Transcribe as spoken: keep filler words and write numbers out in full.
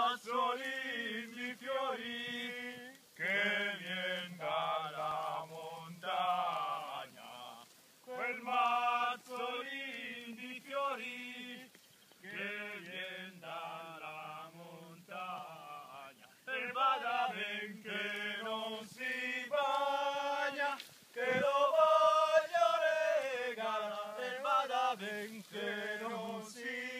mazzolin di fiori che vien dalla montagna, quel mazzolin di fiori che vien dalla montagna, e vada ben che non si bagna, che lo voglio regalare, e vada ben che non si